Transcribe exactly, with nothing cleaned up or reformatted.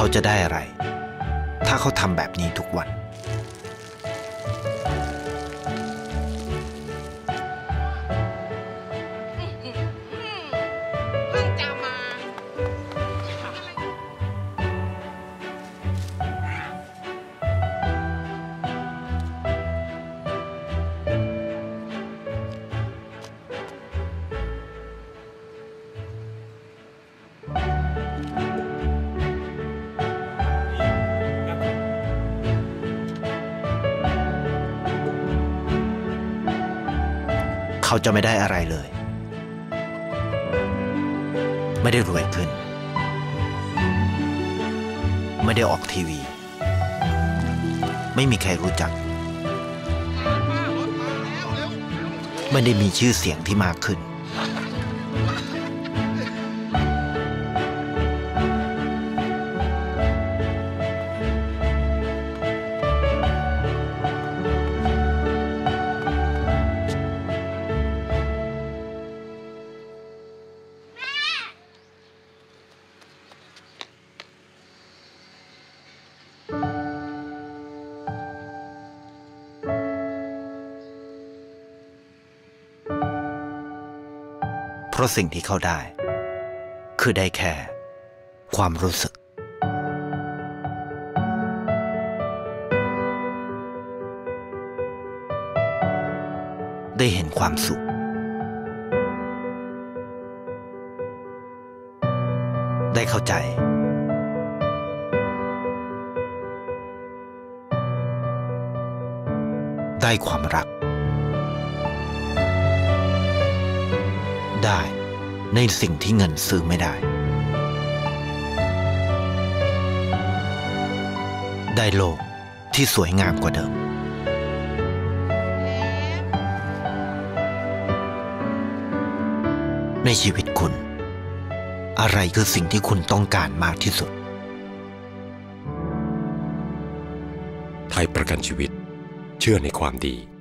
เขาจะได้อะไรถ้าเขาทำแบบนี้ทุกวันเขาจะไม่ได้อะไรเลยไม่ได้รวยขึ้นไม่ได้ออกทีวีไม่มีใครรู้จักไม่ได้มีชื่อเสียงที่มากขึ้นเพราะสิ่งที่เขาได้คือได้แค่ความรู้สึกได้เห็นความสุขได้เข้าใจได้ความรักได้ในสิ่งที่เงินซื้อไม่ได้ได้โลกที่สวยงามกว่าเดิมในชีวิตคุณอะไรคือสิ่งที่คุณต้องการมากที่สุดไทยประกันชีวิตเชื่อในความดี